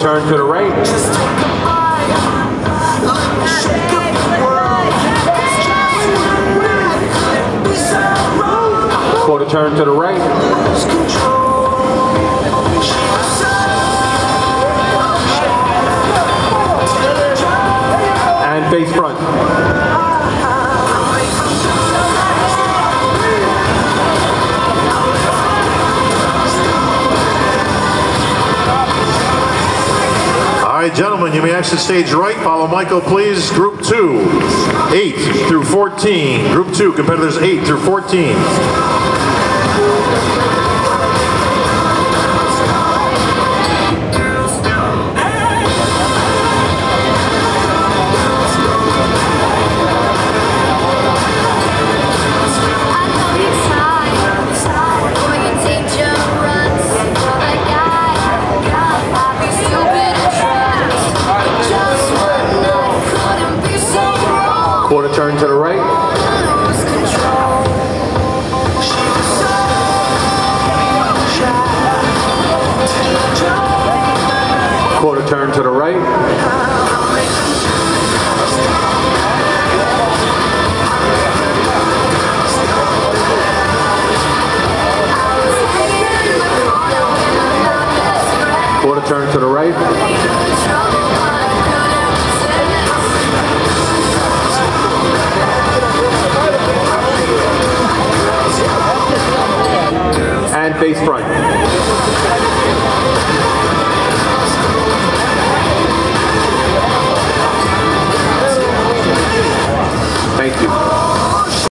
turn to the right. Quarter turn to the right. And face front. All right, gentlemen, you may exit stage right. Follow Michael, please. Group 2, 8 through 14. Group 2, competitors 8 through 14. Quarter turn to the right. Quarter turn to the right. Quarter turn to the right. And face front.